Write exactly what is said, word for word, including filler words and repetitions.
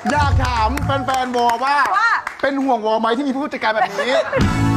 อยากถามแฟนๆวอว่า เป็นห่วงวอไหมที่มีผู้จัดการแบบนี้